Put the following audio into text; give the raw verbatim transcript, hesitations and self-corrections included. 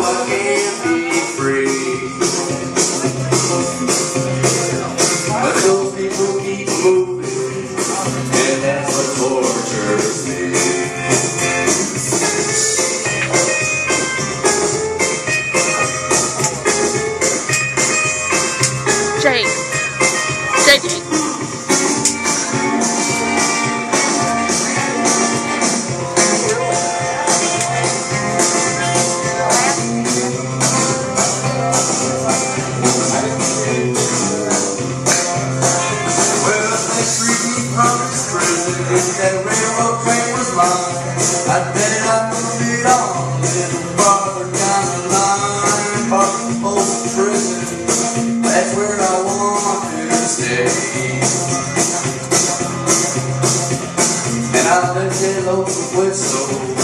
I can't be free. But those people keep moving, and that's what tortures me. Jake. Jake. If that railroad train was mine, I'd bet it I'd move it on a little farther down the line. Folsom, Folsom prison, that's where I want to stay. And I'll let that local whistle